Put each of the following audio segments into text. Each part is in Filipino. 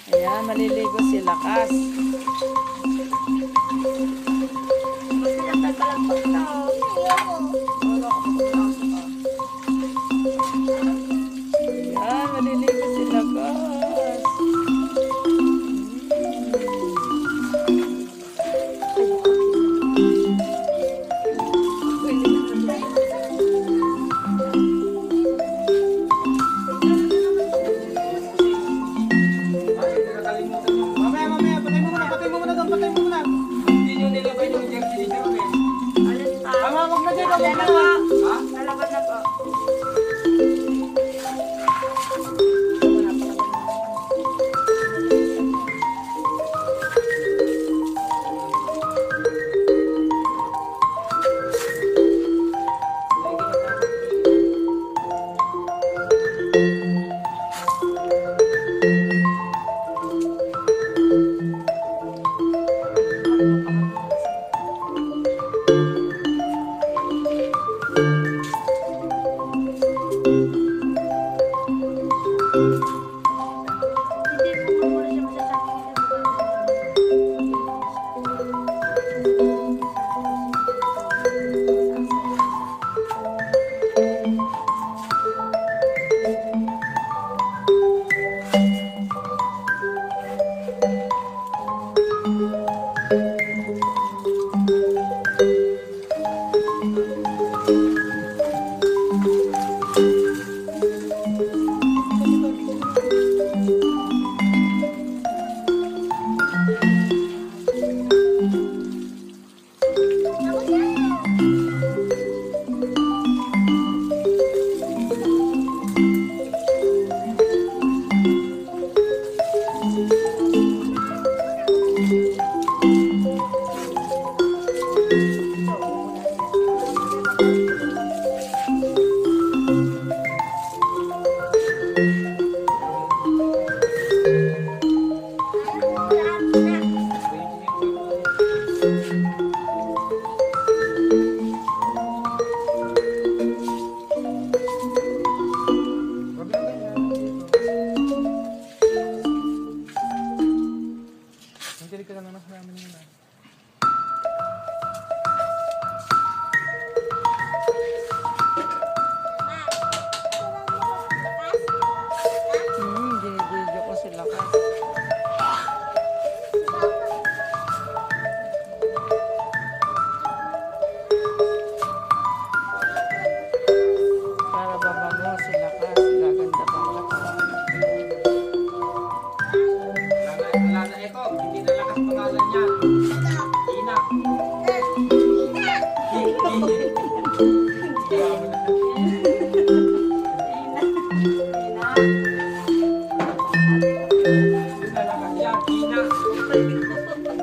Ayan, maliligo si Lakas. Mas pinatay ka lang pa ito. Ayan, maliligo si Lakas. Mamaya, patay mo muna doon, patay mo muna. Hindi nyo nilagay yung jersey ni Jerome. Alis pa. Wag na dyan, wag na Dalawa. dyan. Ha? Nalabas na po. Hindi mo muna siya masasabi. Magkilig ka lang ng namin yun. Binibidyo ko si Lakas. Para babango si Lakas. Gaganda pa ang katawan. Lana ito, hindi na lakas pangalan niya. Ina. Hindi na lakas yan, Ina.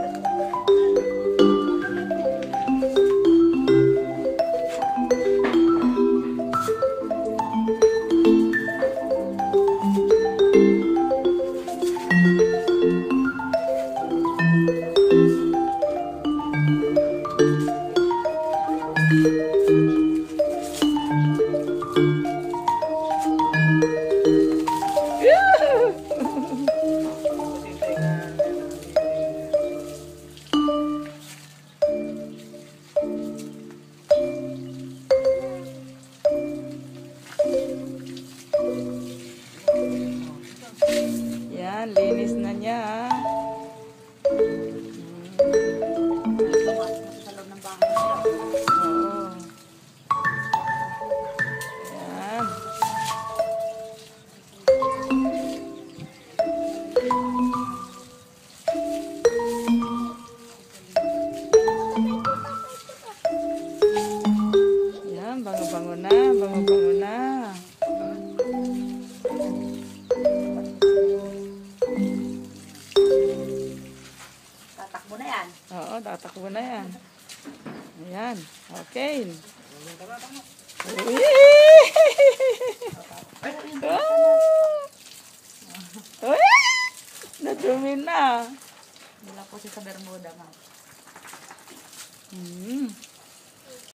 Yan, linis na niya. Sa loob ng bahay niya. Oo. Yan. Yan, bango-bango na, bango-bango na. Tatakbo na yan. Oo, tatakbo na yan. Ayan, okay. Uy! Uy! Nadumi na. Wala po siya sa Bermuda, ma'am. Hmm.